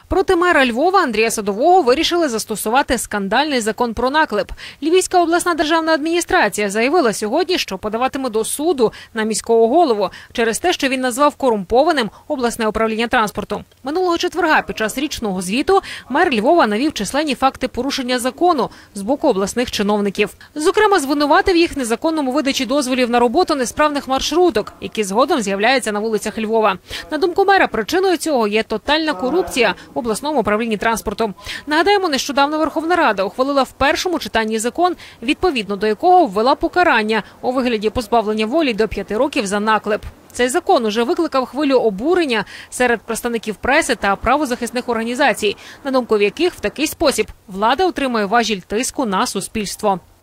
Проти мера Львова Андрія Садового вирішили застосувати скандальний закон про наклеп. Львівська обласна державна адміністрація заявила сьогодні, що подаватиме до суду на міського голову через те, що він назвав корумпованим обласне управління транспорту. Минулого четверга під час річного звіту мер Львова навів численні факти порушення закону з боку обласних чиновників. Зокрема, звинуватив їх в незаконному видачі дозволів на роботу несправних маршруток, які згодом з'являються на вулицях Львова. На думку мера, причиною цього є тотальна корупція в обласному управлінні транспорту. Нагадаємо, нещодавно Верховна Рада ухвалила в першому читанні закон, відповідно до якого ввела покарання у вигляді позбавлення волі до 5 років за наклеп. Цей закон уже викликав хвилю обурення серед представників преси та правозахисних організацій, на думку яких в такий спосіб влада отримує важіль тиску на суспільство.